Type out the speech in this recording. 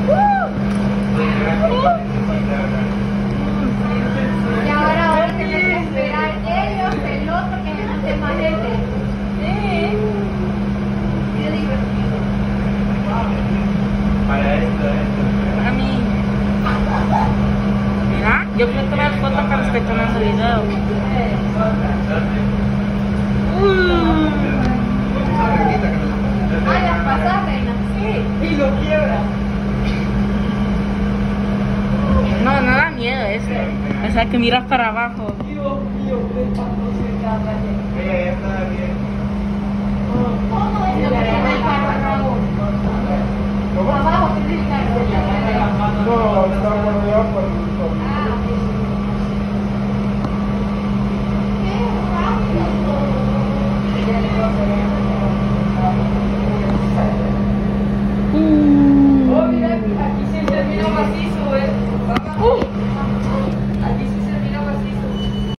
Y ahora tienen que esperar ellos, el otro que me hace más gente. Sí. Qué divertido. Para esto. Para mí. Mira, yo quiero tomar fotos para los que toman el video. Ah, las pasas, reina. Sí. Y lo quiebra. No da miedo eso. O sea, que miras para abajo.